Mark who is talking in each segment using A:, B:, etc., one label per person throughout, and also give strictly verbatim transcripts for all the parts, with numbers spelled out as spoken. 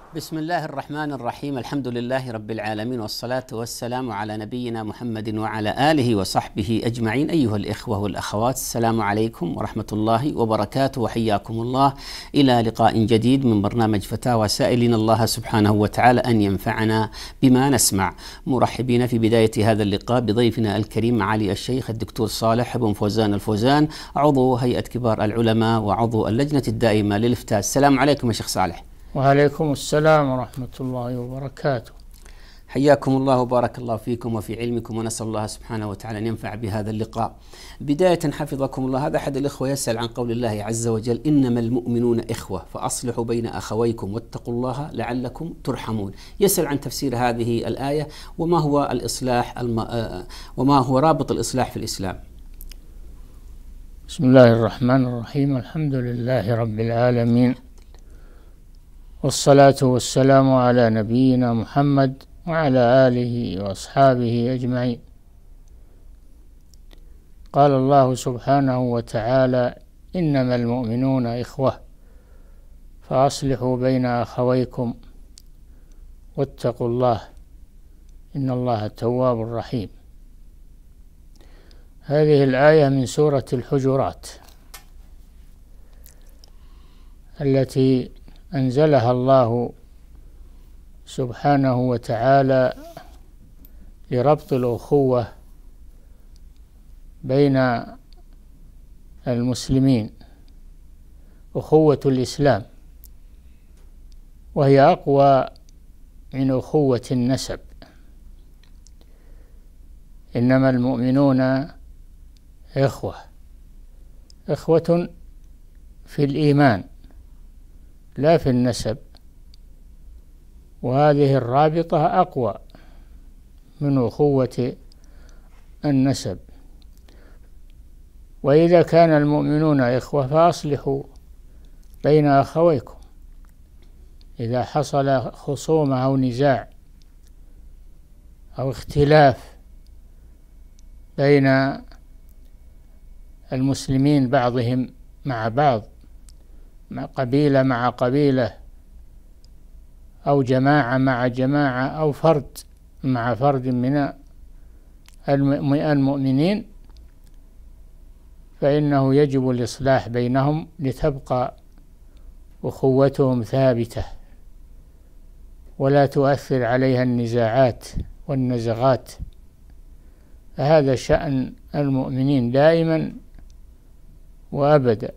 A: بسم الله الرحمن الرحيم. الحمد لله رب العالمين، والصلاة والسلام على نبينا محمد وعلى آله وصحبه أجمعين. أيها الإخوة والأخوات، السلام عليكم ورحمة الله وبركاته، وحياكم الله إلى لقاء جديد من برنامج فتاوى، سائلين الله سبحانه وتعالى أن ينفعنا بما نسمع. مرحبين في بداية هذا اللقاء بضيفنا الكريم معالي الشيخ الدكتور صالح بن فوزان الفوزان، عضو هيئة كبار العلماء وعضو اللجنة الدائمة للإفتاء. السلام عليكم يا شيخ صالح.
B: وعليكم السلام ورحمة الله وبركاته.
A: حياكم الله وبارك الله فيكم وفي علمكم، ونسأل الله سبحانه وتعالى أن ينفع بهذا اللقاء. بداية حفظكم الله، هذا أحد الإخوة يسأل عن قول الله عز وجل: إنما المؤمنون إخوة فأصلحوا بين أخويكم واتقوا الله لعلكم ترحمون. يسأل عن تفسير هذه الآية، وما هو الإصلاح الم... وما هو رابط الإصلاح في الإسلام.
B: بسم الله الرحمن الرحيم. الحمد لله رب العالمين، والصلاة والسلام على نبينا محمد وعلى آله وأصحابه أجمعين. قال الله سبحانه وتعالى: إنما المؤمنون إخوة فأصلحوا بين أخويكم واتقوا الله إن الله تواب رحيم. هذه الآية من سورة الحجرات التي أنزلها الله سبحانه وتعالى لربط الأخوة بين المسلمين، أخوة الإسلام، وهي أقوى من أخوة النسب. إنما المؤمنون إخوة، إخوة في الإيمان لا في النسب، وهذه الرابطة أقوى من أخوة النسب. وإذا كان المؤمنون إخوة فأصلحوا بين أخويكم. إذا حصل خصومة أو نزاع أو اختلاف بين المسلمين بعضهم مع بعض، مع قبيلة مع قبيلة، أو جماعة مع جماعة، أو فرد مع فرد من المؤمنين، فإنه يجب الإصلاح بينهم لتبقى أخوتهم ثابتة ولا تؤثر عليها النزاعات والنزغات. فهذا شأن المؤمنين دائما وأبدا.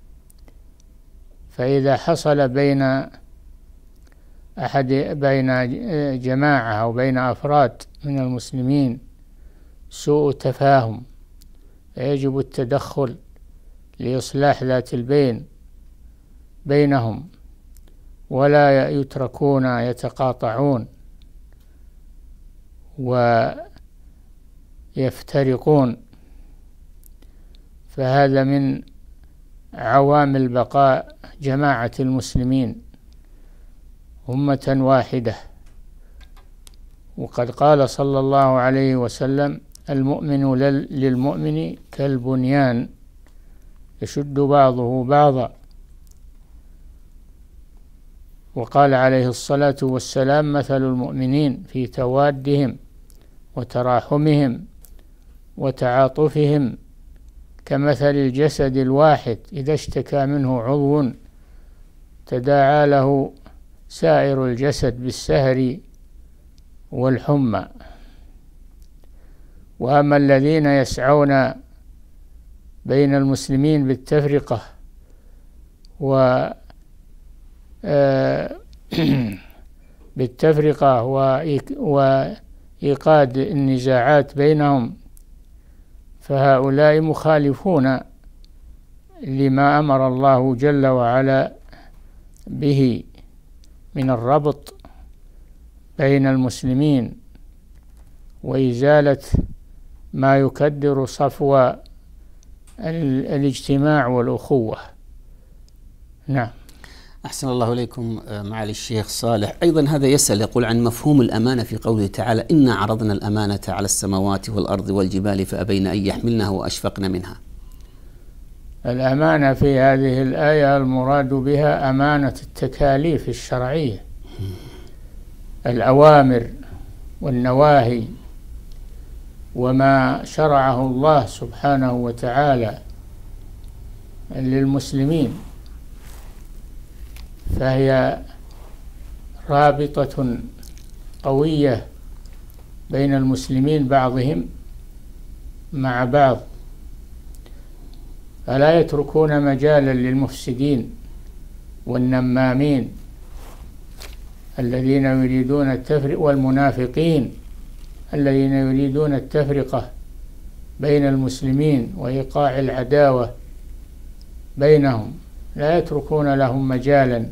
B: فإذا حصل بين أحد بين جماعة أو بين أفراد من المسلمين سوء تفاهم، يجب التدخل لإصلاح ذات البين بينهم، ولا يتركون يتقاطعون ويفترقون. فهذا من عوامل بقاء جماعة المسلمين أمة واحدة. وقد قال صلى الله عليه وسلم: المؤمن للمؤمن كالبنيان يشد بعضه بعضا. وقال عليه الصلاة والسلام: مثل المؤمنين في توادهم وتراحمهم وتعاطفهم كمثل الجسد الواحد إذا اشتكى منه عضو تداعى له سائر الجسد بالسهر والحمى. وأما الذين يسعون بين المسلمين بالتفرقة و بالتفرقة وإيقاد النزاعات بينهم، فهؤلاء مخالفون لما أمر الله جل وعلا به من الربط بين المسلمين وإزالة ما يكدر صفو الاجتماع والأخوة. نعم.
A: أحسن الله إليكم معالي الشيخ صالح. أيضا هذا يسأل يقول عن مفهوم الأمانة في قوله تعالى: إنا عرضنا الأمانة على السماوات والأرض والجبال فأبين أن يحملنها وأشفقن منها.
B: الأمانة في هذه الآية المراد بها أمانة التكاليف الشرعية الأوامر والنواهي وما شرعه الله سبحانه وتعالى للمسلمين، فهي رابطة قوية بين المسلمين بعضهم مع بعض، فلا يتركون مجالا للمفسدين والنمامين الذين يريدون التفرقة، والمنافقين الذين يريدون التفرقة بين المسلمين وإيقاع العداوة بينهم، لا يتركون لهم مجالا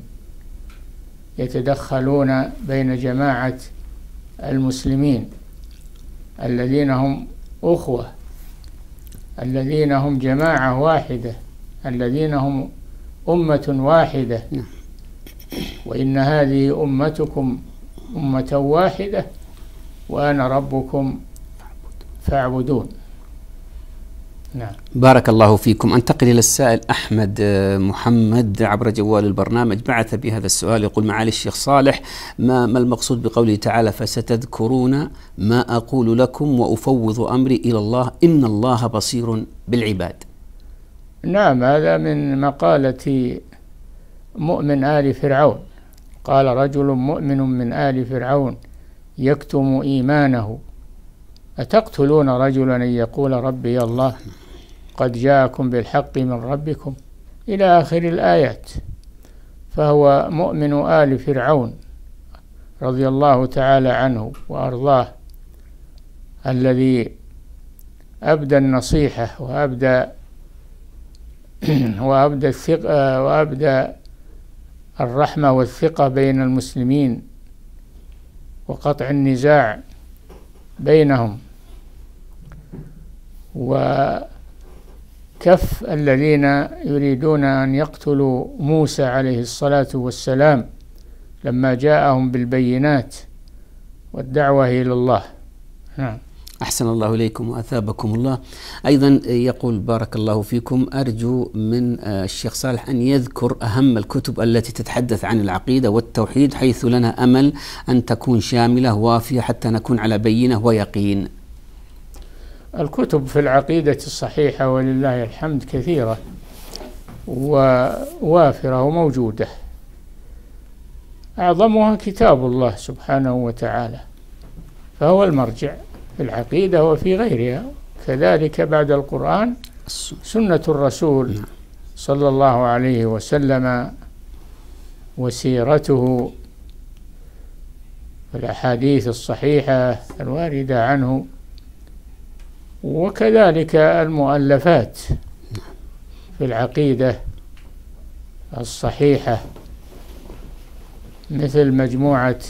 B: يتدخلون بين جماعة المسلمين الذين هم أخوة، الذين هم جماعة واحدة، الذين هم أمة واحدة. وإن هذه أمتكم أمة واحدة وأنا ربكم فاعبدون. نعم.
A: بارك الله فيكم. أنتقل إلى السائل أحمد محمد عبر جوال البرنامج، بعث بهذا السؤال يقول: معالي الشيخ صالح، ما, ما المقصود بقوله تعالى فستذكرون ما أقول لكم وأفوض أمري إلى الله إن الله بصير بالعباد؟
B: نعم، هذا من مقالة مؤمن آل فرعون. قال رجل مؤمن من آل فرعون يكتم إيمانه أتقتلون رجلا أن يقول ربي الله قد جاءكم بالحق من ربكم إلى آخر الآيات. فهو مؤمن آل فرعون رضي الله تعالى عنه وأرضاه، الذي أبدى النصيحة وأبدى وأبدى الثقة وأبدى الرحمة والثقة بين المسلمين وقطع النزاع بينهم، وكف الذين يريدون أن يقتلوا موسى عليه الصلاة والسلام لما جاءهم بالبينات والدعوة إلى الله. نعم.
A: أحسن الله إليكم وأثابكم الله. أيضا يقول: بارك الله فيكم، أرجو من الشيخ صالح أن يذكر أهم الكتب التي تتحدث عن العقيدة والتوحيد، حيث لنا أمل أن تكون شاملة وافية حتى نكون على بينة ويقين.
B: الكتب في العقيدة الصحيحة ولله الحمد كثيرة ووافرة وموجودة، أعظمها كتاب الله سبحانه وتعالى، فهو المرجع في العقيدة وفي غيرها. كذلك بعد القرآن سنة الرسول صلى الله عليه وسلم وسيرته والأحاديث الصحيحة الواردة عنه، وكذلك المؤلفات في العقيدة الصحيحة مثل مجموعة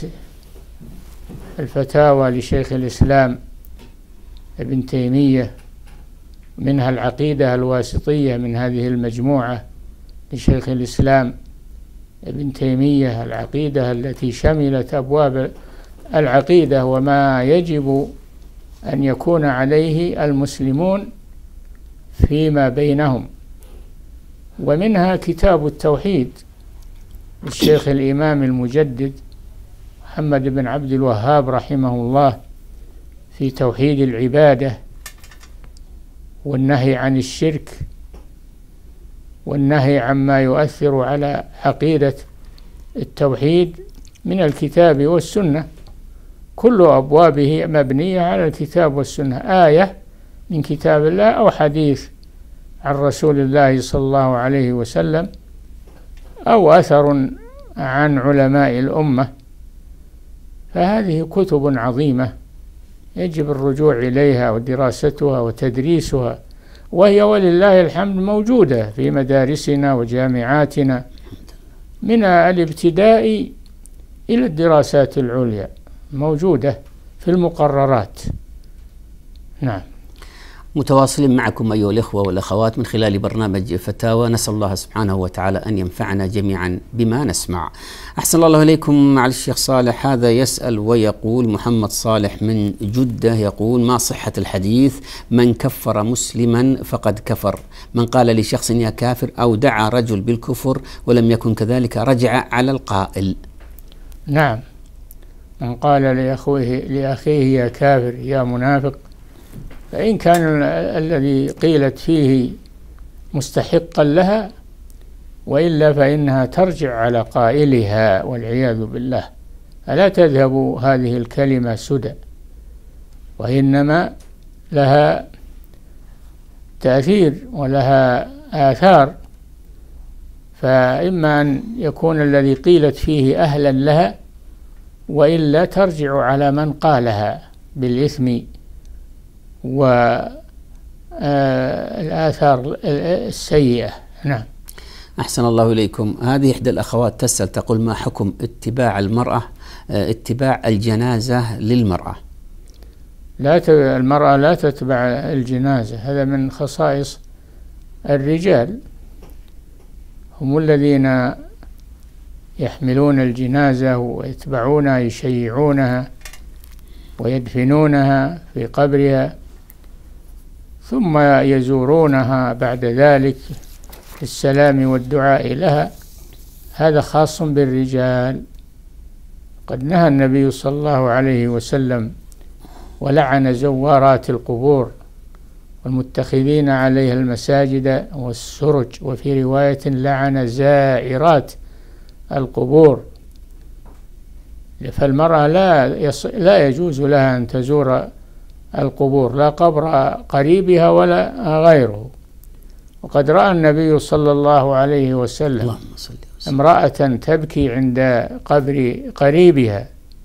B: الفتاوى لشيخ الإسلام ابن تيمية، منها العقيدة الواسطية من هذه المجموعة لشيخ الإسلام ابن تيمية، العقيدة التي شملت أبواب العقيدة وما يجب أن يكون عليه المسلمون فيما بينهم. ومنها كتاب التوحيد للشيخ الإمام المجدد محمد بن عبد الوهاب رحمه الله في توحيد العبادة والنهي عن الشرك والنهي عما يؤثر على عقيدة التوحيد من الكتاب والسنة، كل أبوابه مبنية على الكتاب والسنة، آية من كتاب الله أو حديث عن رسول الله صلى الله عليه وسلم أو أثر عن علماء الأمة. فهذه كتب عظيمة يجب الرجوع إليها ودراستها وتدريسها، وهي ولله الحمد موجودة في مدارسنا وجامعاتنا من الابتداء إلى الدراسات العليا، موجودة في المقررات. نعم.
A: متواصلين معكم أيها الإخوة والأخوات من خلال برنامج فتاوى، نسأل الله سبحانه وتعالى أن ينفعنا جميعا بما نسمع. أحسن الله إليكم مع الشيخ صالح. هذا يسأل ويقول: محمد صالح من جدة يقول: ما صحة الحديث من كفر مسلما فقد كفر؟ من قال لشخص يا كافر أو دعا رجل بالكفر ولم يكن كذلك رجع على القائل.
B: نعم، من قال لأخوه لأخيه يا كافر يا منافق، فإن كان الذي قيلت فيه مستحقا لها، وإلا فإنها ترجع على قائلها والعياذ بالله. فلا تذهب هذه الكلمة سدى، وإنما لها تأثير ولها آثار. فإما أن يكون الذي قيلت فيه أهلا لها، وإلا ترجع على من قالها بالإثم والآثار السيئة. نعم.
A: أحسن الله إليكم. هذه إحدى الأخوات تسأل تقول: ما حكم اتباع المرأة اتباع الجنازة للمرأة؟
B: لا ت... المرأة لا تتبع الجنازة، هذا من خصائص الرجال، هم الذين يحملون الجنازة ويتبعونها، يشيعونها ويدفنونها في قبرها، ثم يزورونها بعد ذلك في السلام والدعاء لها. هذا خاص بالرجال. قد نهى النبي صلى الله عليه وسلم ولعن زوارات القبور والمتخذين عليها المساجد والسرج، وفي رواية لعن زائرات القبور. فالمرأة لا يص... لا يجوز لها أن تزور القبور، لا قبر قريبها ولا غيره. وقد رأى النبي صلى الله عليه وسلم امرأة تبكي عند قبر قريبها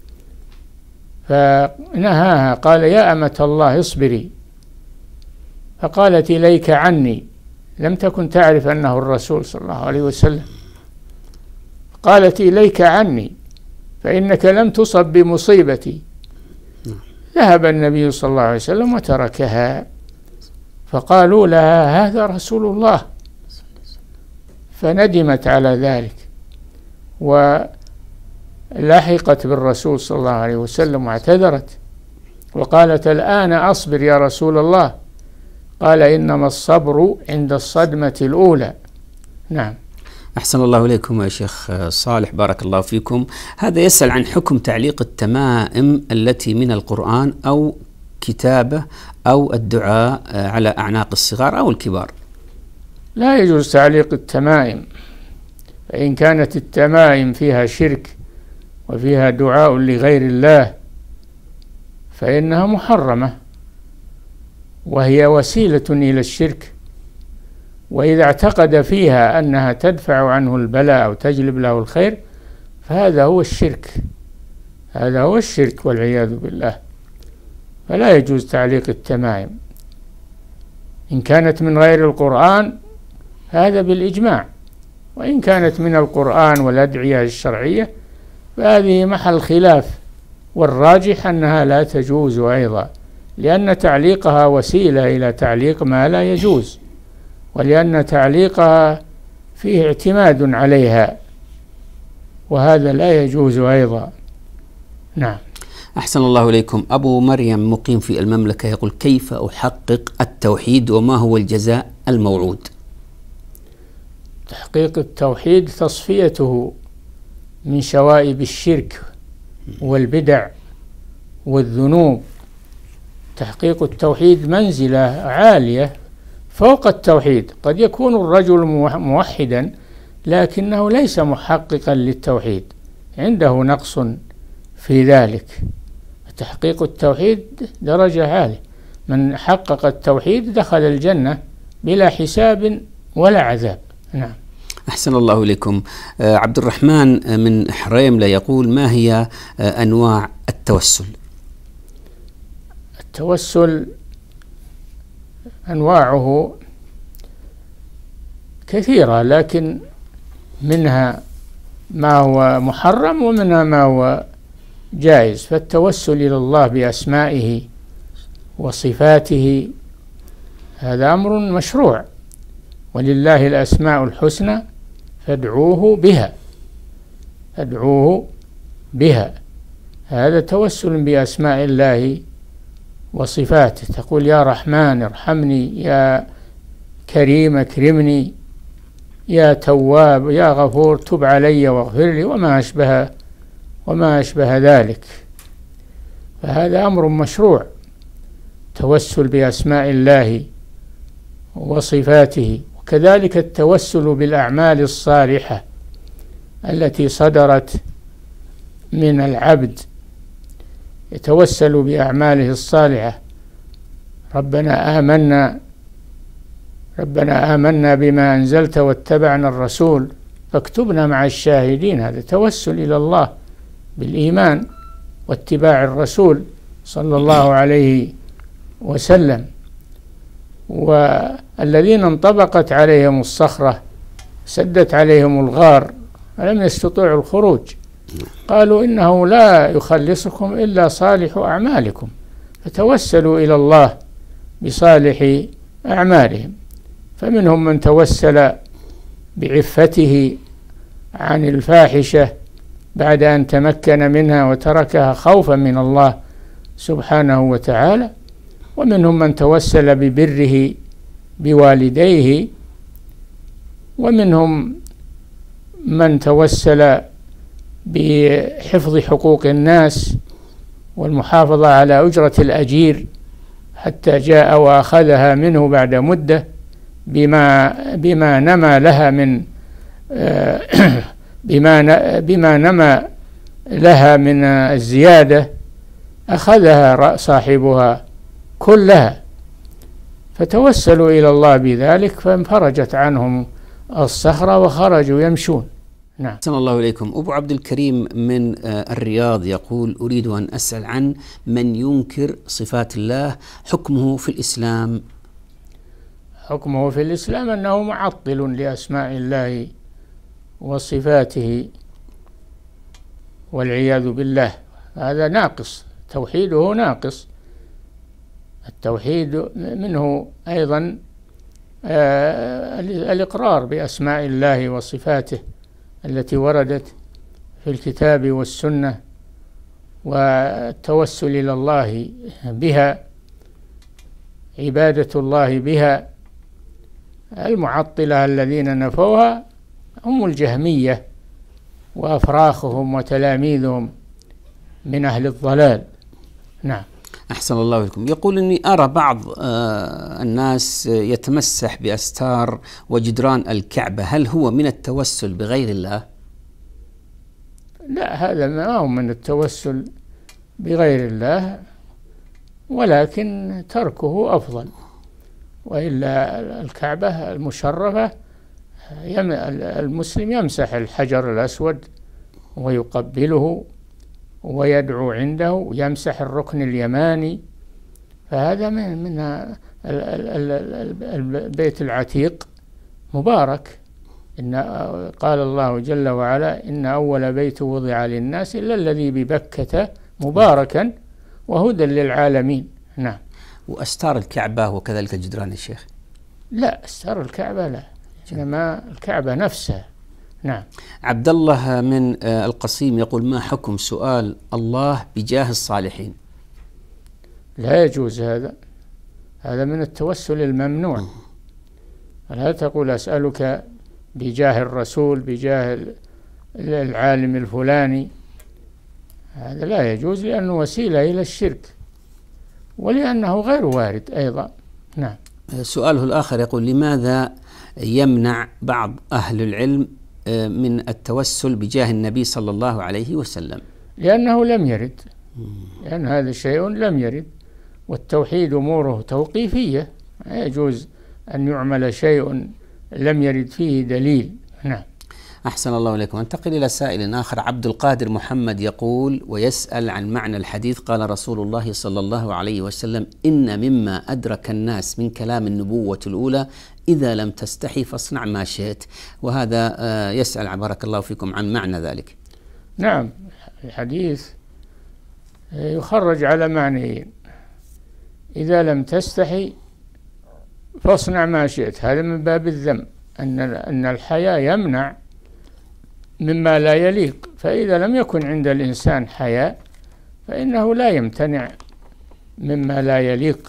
B: فنهاها، قال: يا أمة الله اصبري. فقالت: إليك عني. لم تكن تعرف أنه الرسول صلى الله عليه وسلم. قالت: إليك عني فإنك لم تصب بمصيبتي. ذهب النبي صلى الله عليه وسلم وتركها، فقالوا لها: هذا رسول الله. فندمت على ذلك ولحقت بالرسول صلى الله عليه وسلم واعتذرت وقالت: الآن أصبر يا رسول الله. قال: إنما الصبر عند الصدمة الأولى. نعم.
A: أحسن الله إليكم يا شيخ صالح، بارك الله فيكم. هذا يسأل عن حكم تعليق التمائم التي من القرآن أو كتابة أو الدعاء على أعناق الصغار أو الكبار.
B: لا يجوز تعليق التمائم، فإن كانت التمائم فيها شرك وفيها دعاء لغير الله فإنها محرمة، وهي وسيلة إلى الشرك. وإذا اعتقد فيها أنها تدفع عنه البلاء أو تجلب له الخير فهذا هو الشرك، هذا هو الشرك والعياذ بالله. فلا يجوز تعليق التمائم. إن كانت من غير القرآن هذا بالإجماع، وإن كانت من القرآن والأدعية الشرعية فهذه محل خلاف، والراجح أنها لا تجوز أيضا، لأن تعليقها وسيلة إلى تعليق ما لا يجوز، ولأن تعليقها فيه اعتماد عليها، وهذا لا يجوز أيضا. نعم.
A: أحسن الله إليكم. أبو مريم مقيم في المملكة يقول: كيف أحقق التوحيد وما هو الجزاء الموعود؟
B: تحقيق التوحيد تصفيته من شوائب الشرك والبدع والذنوب. تحقيق التوحيد منزلة عالية فوق التوحيد. قد يكون الرجل موحدا لكنه ليس محققا للتوحيد، عنده نقص في ذلك. تحقيق التوحيد درجة عالية، من حقق التوحيد دخل الجنة بلا حساب ولا عذاب. نعم.
A: أحسن الله إليكم. آه عبد الرحمن من حريملة يقول: ما هي آه أنواع التوسل؟
B: التوسل أنواعه كثيرة، لكن منها ما هو محرم ومنها ما هو جائز. فالتوسل إلى الله بأسمائه وصفاته هذا أمر مشروع، ولله الأسماء الحسنى فادعوه بها، فادعوه بها. هذا توسل بأسماء الله وصفاته. تقول: يا رحمن ارحمني، يا كريم اكرمني، يا تواب يا غفور تب علي واغفر لي، وما أشبه وما أشبه ذلك. فهذا أمر مشروع، توسل بأسماء الله وصفاته، وكذلك التوسل بالأعمال الصالحة التي صدرت من العبد، يتوسل بأعماله الصالحة. ربنا آمنا ربنا آمنا بما أنزلت واتبعنا الرسول فاكتبنا مع الشاهدين. هذا توسل إلى الله بالإيمان واتباع الرسول صلى الله عليه وسلم. والذين انطبقت عليهم الصخرة سدت عليهم الغار فلم يستطيعوا الخروج، قالوا إنه لا يخلصكم إلا صالح أعمالكم، فتوسلوا إلى الله بصالح أعمالهم. فمنهم من توسل بعفته عن الفاحشة بعد أن تمكن منها وتركها خوفا من الله سبحانه وتعالى، ومنهم من توسل ببره بوالديه، ومنهم من توسل بحفظ حقوق الناس والمحافظة على أجرة الأجير حتى جاء وأخذها منه بعد مدة بما بما نما لها من بما بما نما لها من الزيادة، أخذها صاحبها كلها، فتوسلوا إلى الله بذلك فانفرجت عنهم الصخرة وخرجوا يمشون. نعم.
A: أحسن الله إليكم. أبو عبد الكريم من الرياض يقول: أريد أن أسأل عن من ينكر صفات الله، حكمه في الإسلام.
B: حكمه في الإسلام أنه معطل لأسماء الله وصفاته والعياذ بالله، هذا ناقص، توحيده ناقص. التوحيد منه أيضا آه الإقرار بأسماء الله وصفاته التي وردت في الكتاب والسنة، والتوسل إلى الله بها، عبادة الله بها. المعطلة الذين نفوها هم الجهمية وأفراخهم وتلاميذهم من أهل الضلال. نعم.
A: أحسن الله إليكم. يقول إني أرى بعض آه الناس يتمسح بأستار وجدران الكعبة، هل هو من التوسل بغير الله؟
B: لا، هذا ما هو من التوسل بغير الله، ولكن تركه أفضل. وإلا الكعبة المشرفة المسلم يمسح الحجر الأسود ويقبله ويدعو عنده ويمسح الركن اليماني، فهذا من من البيت العتيق مبارك. إن قال الله جل وعلا: إن أول بيت وضع للناس إلا الذي ببكة مباركا وهدى للعالمين. نعم.
A: وأستار الكعبة وكذلك جدران الشيخ؟
B: لا، أستار الكعبة لا، إنما الكعبة نفسها. نعم.
A: عبد الله من القصيم يقول: ما حكم سؤال الله بجاه الصالحين؟
B: لا يجوز هذا، هذا من التوسل الممنوع. لا تقول أسألك بجاه الرسول، بجاه العالم الفلاني، هذا لا يجوز، لأنه وسيلة إلى الشرك ولأنه غير وارد أيضا. نعم.
A: سؤاله الآخر يقول: لماذا يمنع بعض أهل العلم من التوسل بجاه النبي صلى الله عليه وسلم؟
B: لأنه لم يرد، لأن هذا شيء لم يرد، والتوحيد أموره توقيفية، لا يجوز أن يعمل شيء لم يرد فيه دليل. نعم.
A: أحسن الله إليكم. انتقل إلى سائل آخر. عبد القادر محمد يقول ويسأل عن معنى الحديث: قال رسول الله صلى الله عليه وسلم: إن مما أدرك الناس من كلام النبوة الأولى إذا لم تستحي فاصنع ما شئت. وهذا يسأل بارك الله فيكم عن معنى ذلك.
B: نعم، الحديث يخرج على معنيين: إذا لم تستحي فاصنع ما شئت، هذا من باب الذم، أن أن الحياء يمنع مما لا يليق، فإذا لم يكن عند الإنسان حياء فإنه لا يمتنع مما لا يليق.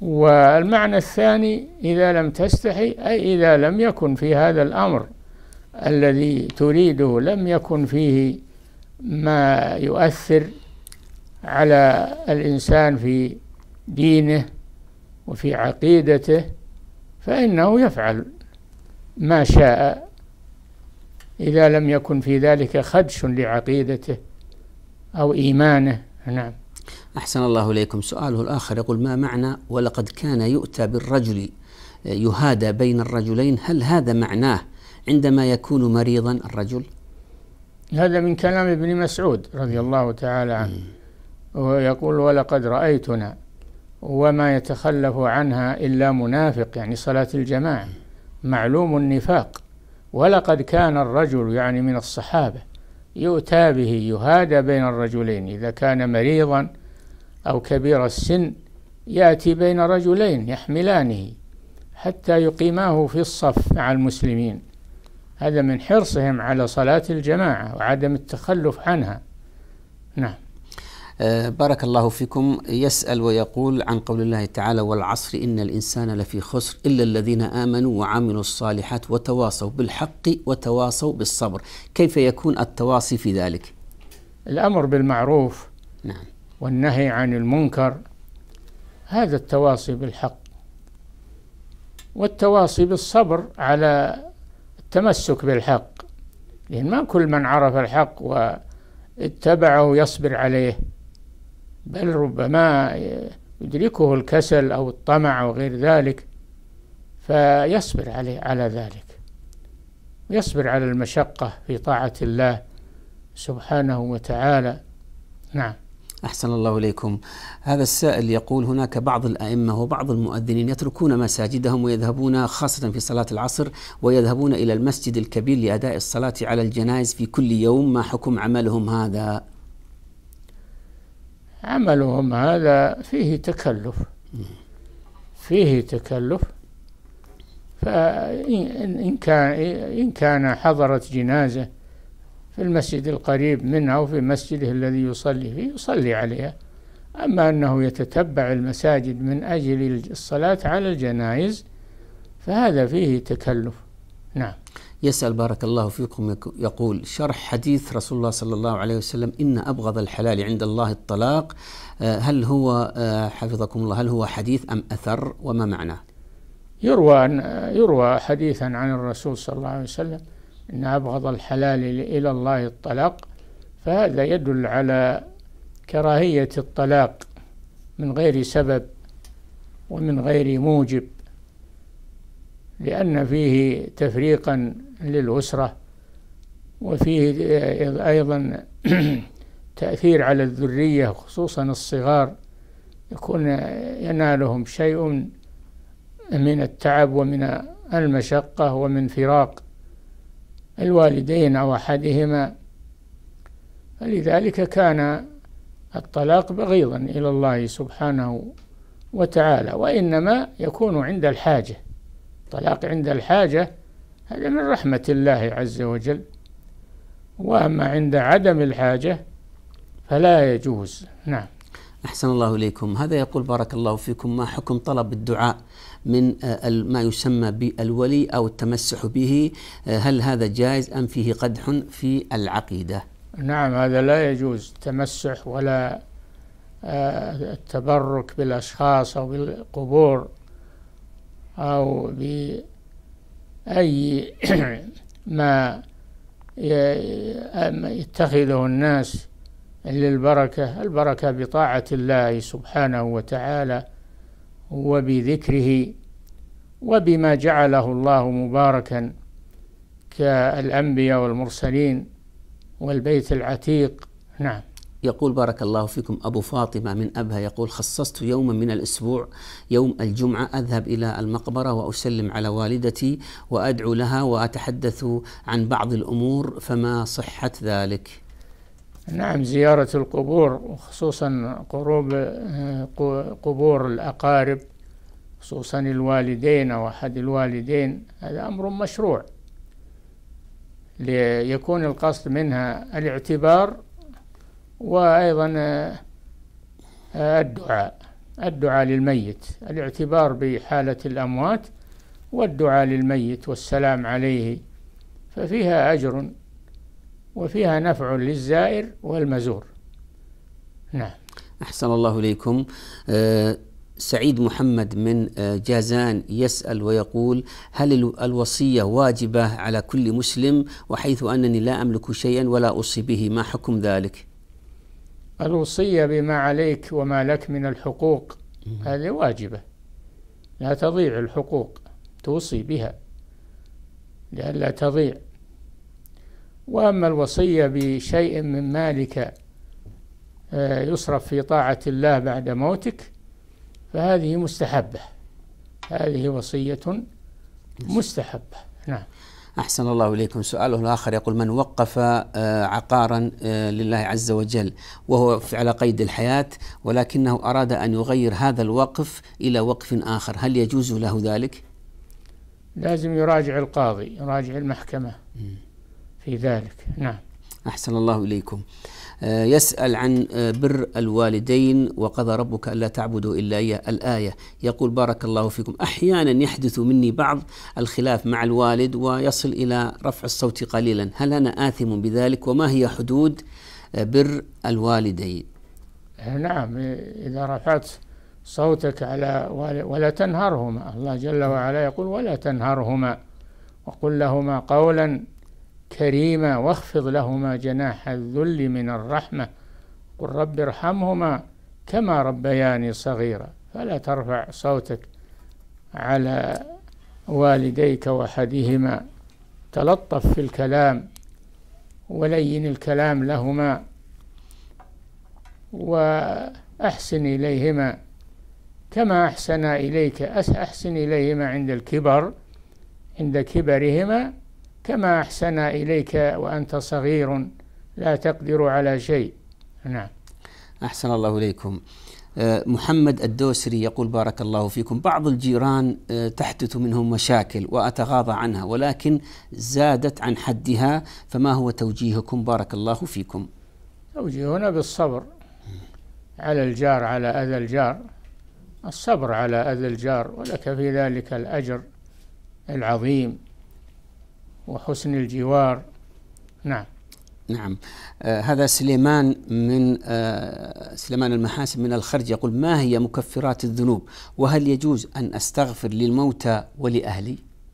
B: والمعنى الثاني: إذا لم تستحي، أي إذا لم يكن في هذا الأمر الذي تريده لم يكن فيه ما يؤثر على الإنسان في دينه وفي عقيدته، فإنه يفعل ما شاء إذا لم يكن في ذلك خدش لعقيدته أو إيمانه. نعم.
A: أحسن الله إليكم. سؤاله الآخر يقول: ما معنى ولقد كان يؤتى بالرجل يهادى بين الرجلين؟ هل هذا معناه عندما يكون مريضا الرجل؟
B: هذا من كلام ابن مسعود رضي الله تعالى عنه، وهو يقول: ولقد رأيتنا وما يتخلف عنها إلا منافق، يعني صلاة الجماعة معلوم النفاق. ولقد كان الرجل يعني من الصحابة يؤتى به يهادى بين الرجلين، إذا كان مريضا أو كبير السن يأتي بين رجلين يحملانه حتى يقيماه في الصف مع المسلمين. هذا من حرصهم على صلاة الجماعة وعدم التخلف عنها. نعم.
A: آه بارك الله فيكم. يسأل ويقول عن قول الله تعالى: والعصر إن الإنسان لفي خسر إلا الذين آمنوا وعملوا الصالحات وتواصوا بالحق وتواصوا بالصبر. كيف يكون التواصي في ذلك؟
B: الأمر بالمعروف
A: نعم
B: والنهي عن المنكر، هذا التواصي بالحق، والتواصي بالصبر على التمسك بالحق، لأن ما كل من عرف الحق واتبعه يصبر عليه، بل ربما يدركه الكسل أو الطمع أو غير ذلك فيصبر عليه على ذلك، يصبر على المشقة في طاعة الله سبحانه وتعالى. نعم.
A: أحسن الله إليكم. هذا السائل يقول: هناك بعض الأئمة وبعض المؤذنين يتركون مساجدهم ويذهبون خاصة في صلاة العصر ويذهبون إلى المسجد الكبير لأداء الصلاة على الجنائز في كل يوم، ما حكم عملهم هذا؟
B: عملهم هذا فيه تكلف، فيه تكلف، فإن كان إن كان حضرت جنازة في المسجد القريب منه أو في مسجده الذي يصلي فيه يصلي عليها. أما أنه يتتبع المساجد من أجل الصلاة على الجنائز فهذا فيه تكلف. نعم.
A: يسأل بارك الله فيكم يقول: شرح حديث رسول الله صلى الله عليه وسلم: إن أبغض الحلال عند الله الطلاق، هل هو حفظكم الله هل هو حديث أم أثر، وما معناه؟
B: يروى يروى حديثا عن الرسول صلى الله عليه وسلم: إن أبغض الحلال إلى الله الطلاق، فهذا يدل على كراهية الطلاق من غير سبب ومن غير موجب، لأن فيه تفريقا للأسرة، وفيه أيضا تأثير على الذرية خصوصا الصغار، يكون ينالهم شيء من التعب ومن المشقة ومن فراق الوالدين أو أحدهما، فلذلك كان الطلاق بغيضا إلى الله سبحانه وتعالى، وإنما يكون عند الحاجة. الطلاق عند الحاجة هذا من رحمة الله عز وجل، وأما عند عدم الحاجة فلا يجوز. نعم.
A: أحسن الله إليكم. هذا يقول: بارك الله فيكم، ما حكم طلب الدعاء من ما يسمى بالولي أو التمسح به؟ هل هذا جائز أم فيه قدح في العقيدة؟
B: نعم، هذا لا يجوز التمسح ولا التبرك بالأشخاص أو بالقبور أو بأي ما يتخذه الناس للبركة. البركة بطاعة الله سبحانه وتعالى وبذكره وبما جعله الله مباركا كالأنبياء والمرسلين والبيت العتيق. نعم.
A: يقول: بارك الله فيكم أبو فاطمة من أبها يقول: خصصت يوما من الأسبوع يوم الجمعة أذهب إلى المقبرة وأسلم على والدتي وأدعو لها وأتحدث عن بعض الأمور، فما صحة ذلك؟
B: نعم، زيارة القبور وخصوصا قروب قبور الأقارب خصوصا الوالدين أو أحد الوالدين هذا أمر مشروع، ليكون القصد منها الاعتبار وأيضا الدعاء الدعاء للميت، الاعتبار بحالة الأموات والدعاء للميت والسلام عليه ففيها أجر وفيها نفع للزائر والمزور. نعم.
A: أحسن الله إليكم. أه سعيد محمد من جازان يسأل ويقول: هل الوصية واجبة على كل مسلم، وحيث أنني لا أملك شيئا ولا أوصي به، ما حكم ذلك؟
B: الوصية بما عليك وما لك من الحقوق هذه واجبة، لا تضيع الحقوق، توصي بها لئلا تضيع. وأما الوصية بشيء من مالك يصرف في طاعة الله بعد موتك فهذه مستحبة، هذه وصية مستحبة. نعم.
A: أحسن الله إليكم. سؤاله الآخر يقول: من وقف عقارا لله عز وجل وهو على قيد الحياة، ولكنه أراد أن يغير هذا الوقف إلى وقف آخر، هل يجوز له ذلك؟
B: لازم يراجع القاضي، يراجع المحكمة في ذلك. نعم.
A: أحسن الله إليكم. يسأل عن بر الوالدين: وقضى ربك ألا تعبدوا إلا إياه، الآية. يقول: بارك الله فيكم، أحيانا يحدث مني بعض الخلاف مع الوالد ويصل إلى رفع الصوت قليلا، هل أنا آثم بذلك؟ وما هي حدود بر الوالدين؟
B: نعم، إذا رفعت صوتك على ولا تنهرهما، الله جل وعلا يقول: ولا تنهرهما وقل لهما قولا كريما واخفض لهما جناح الذل من الرحمة قل رب ارحمهما كما ربياني صغيرا. فلا ترفع صوتك على والديك وحدهما، تلطف في الكلام ولين الكلام لهما وأحسن إليهما كما أحسن إليك، أحسن إليهما عند الكبر عند كبرهما كما أحسن إليك وأنت صغير لا تقدر على شيء. نعم.
A: أحسن الله إليكم. محمد الدوسري يقول: بارك الله فيكم، بعض الجيران تحدث منهم مشاكل وأتغاضى عنها ولكن زادت عن حدها، فما هو توجيهكم؟ بارك الله فيكم.
B: توجيهنا بالصبر على الجار، على أذى الجار، الصبر على أذى الجار، ولك في ذلك الأجر العظيم وحسن الجوار. نعم.
A: نعم. آه هذا سليمان من آه سليمان المحاسن من الخرج يقول: ما هي مكفرات الذنوب، وهل يجوز أن أستغفر للموتى ولأهلي؟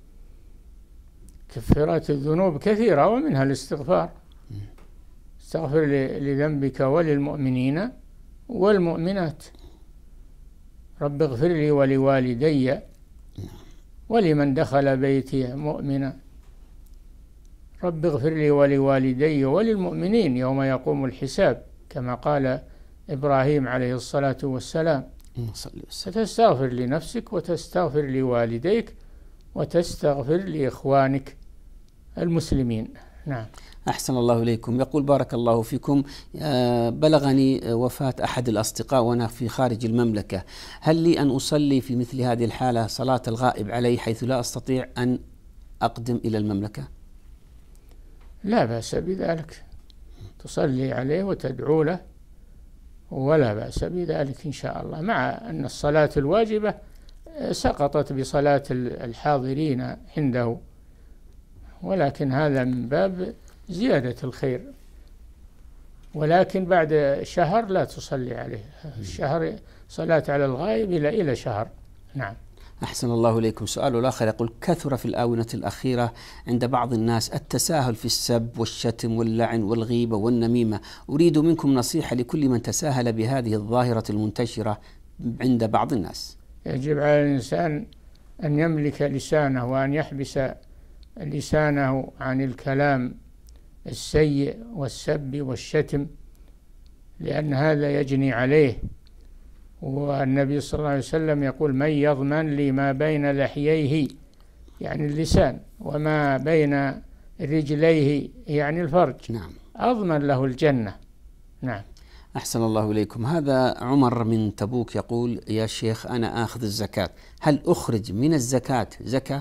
B: كفرات الذنوب كثيرة ومنها الاستغفار، استغفر لذنبك وللمؤمنين والمؤمنات، رب اغفر لي ولوالدي ولمن دخل بيتي مؤمنا، رب اغفر لي ولوالدي وللمؤمنين يوم يقوم الحساب، كما قال إبراهيم عليه الصلاة والسلام. فتستغفر لنفسك وتستغفر لوالديك وتستغفر لإخوانك المسلمين. نعم.
A: أحسن الله إليكم. يقول: بارك الله فيكم، بلغني وفاة أحد الأصدقاء وأنا في خارج المملكة، هل لي أن أصلي في مثل هذه الحالة صلاة الغائب عليه حيث لا أستطيع أن أقدم إلى المملكة؟
B: لا بأس بذلك، تصلي عليه وتدعو له ولا بأس بذلك إن شاء الله، مع أن الصلاة الواجبة سقطت بصلاة الحاضرين عنده، ولكن هذا من باب زيادة الخير، ولكن بعد شهر لا تصلي عليه، الشهر صلاة على الغائب إلى إلى شهر. نعم.
A: أحسن الله إليكم. سؤال الآخر يقول: كثر في الآونة الأخيرة عند بعض الناس التساهل في السب والشتم واللعن والغيبة والنميمة، أريد منكم نصيحة لكل من تساهل بهذه الظاهرة المنتشرة عند بعض الناس.
B: يجب على الإنسان أن يملك لسانه وأن يحبس لسانه عن الكلام السيء والسب والشتم، لأن هذا يجني عليه، والنبي صلى الله عليه وسلم يقول: من يضمن لي ما بين لحييه يعني اللسان وما بين رجليه يعني الفرج،
A: نعم،
B: أضمن له الجنة. نعم.
A: أحسن الله إليكم. هذا عمر من تبوك يقول: يا شيخ أنا آخذ الزكاة، هل أخرج من الزكاة زكاة؟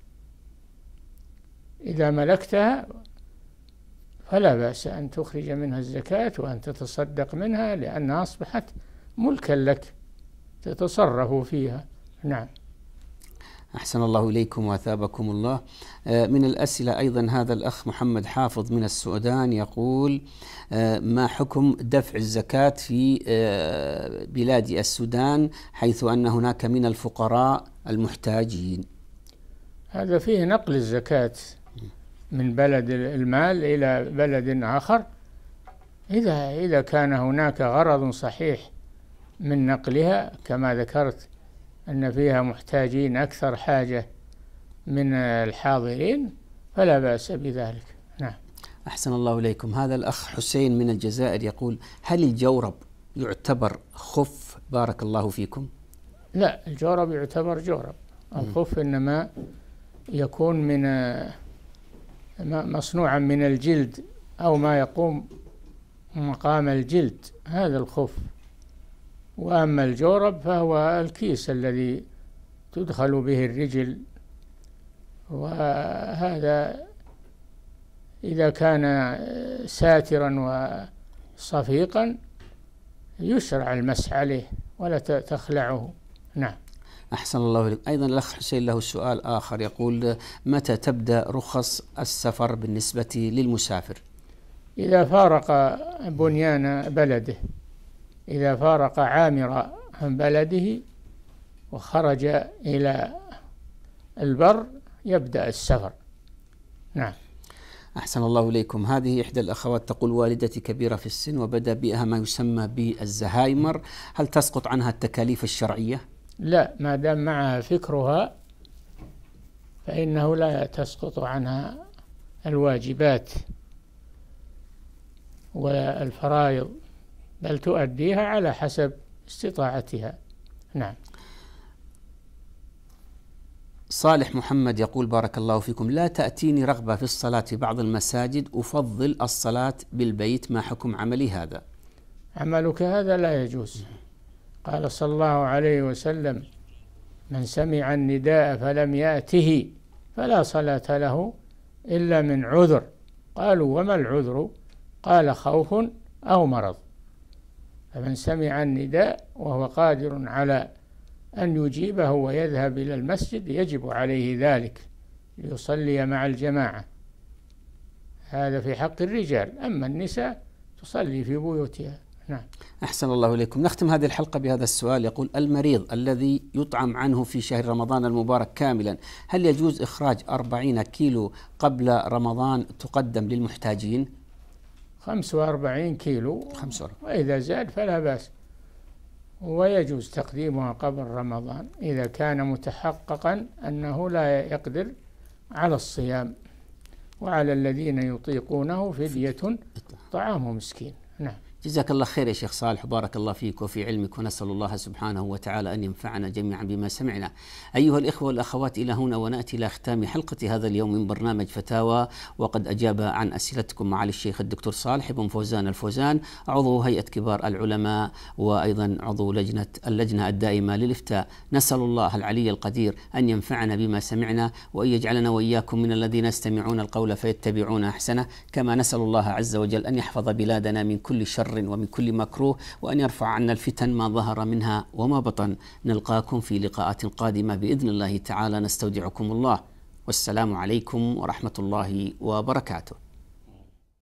B: إذا ملكتها فلا بأس أن تخرج منها الزكاة وأن تتصدق منها، لأنها أصبحت ملكا لك تتصرف فيها. نعم.
A: أحسن الله إليكم وأثابكم الله. من الأسئلة أيضا هذا الأخ محمد حافظ من السودان يقول: ما حكم دفع الزكاة في بلاد السودان حيث أن هناك من الفقراء المحتاجين؟
B: هذا فيه نقل الزكاة من بلد المال إلى بلد آخر إذا إذا كان هناك غرض صحيح من نقلها، كما ذكرت أن فيها محتاجين أكثر حاجة من الحاضرين، فلا بأس بذلك. نعم.
A: أحسن الله إليكم. هذا الأخ حسين من الجزائر يقول: هل الجورب يعتبر خف؟ بارك الله فيكم.
B: لا، الجورب يعتبر جورب. الخف إنما يكون من مصنوعا من الجلد أو ما يقوم مقام الجلد، هذا الخف. وأما الجورب فهو الكيس الذي تدخل به الرجل، وهذا إذا كان ساترا وصفيقا يشرع المسح عليه ولا تخلعه. نعم.
A: أحسن الله إليك. أيضا الأخ حسين له سؤال آخر يقول: متى تبدأ رخص السفر بالنسبة للمسافر؟
B: إذا فارق بنيان بلده، إذا فارق عامر بلده وخرج إلى البر يبدأ السفر. نعم.
A: أحسن الله إليكم. هذه إحدى الأخوات تقول: والدتي كبيرة في السن وبدأ بها ما يسمى بالزهايمر، هل تسقط عنها التكاليف الشرعية؟
B: لا، ما دام معها فكرها فإنه لا تسقط عنها الواجبات والفرائض، بل تؤديها على حسب استطاعتها. نعم.
A: صالح محمد يقول: بارك الله فيكم، لا تأتيني رغبة في الصلاة في بعض المساجد، أفضل الصلاة بالبيت، ما حكم عملي هذا؟
B: عملك هذا لا يجوز. قال صلى الله عليه وسلم: من سمع النداء فلم يأته فلا صلاة له إلا من عذر. قالوا: وما العذر؟ قال: خوف أو مرض. فمن سمع النداء وهو قادر على أن يجيبه ويذهب إلى المسجد يجب عليه ذلك ليصلي مع الجماعة، هذا في حق الرجال. أما النساء تصلي في بيوتها. نعم.
A: أحسن الله إليكم. نختم هذه الحلقة بهذا السؤال. يقول: المريض الذي يطعم عنه في شهر رمضان المبارك كاملا، هل يجوز إخراج أربعين كيلو قبل رمضان تقدم للمحتاجين؟
B: خمسة وأربعين كيلو، وإذا زاد فلا بأس، ويجوز تقديمها قبل رمضان إذا كان متحققا أنه لا يقدر على الصيام، وعلى الذين يطيقونه فدية طعام مسكين. نعم.
A: جزاك الله خير يا شيخ صالح، وبارك الله فيك وفي علمك، ونسأل الله سبحانه وتعالى أن ينفعنا جميعا بما سمعنا. أيها الإخوة والأخوات، إلى هنا ونأتي إلى ختام حلقة هذا اليوم من برنامج فتاوى، وقد أجاب عن أسئلتكم معالي الشيخ الدكتور صالح بن فوزان الفوزان، عضو هيئة كبار العلماء وأيضا عضو لجنة اللجنة الدائمة للإفتاء. نسأل الله العلي القدير أن ينفعنا بما سمعنا، وأن يجعلنا وإياكم من الذين يستمعون القول فيتبعون أحسنه، كما نسأل الله عز وجل أن يحفظ بلادنا من كل شر ومن كل مكروه، وأن يرفع عنا الفتن ما ظهر منها وما بطن. نلقاكم في لقاءات قادمة بإذن الله تعالى، نستودعكم الله، والسلام عليكم ورحمة الله وبركاته.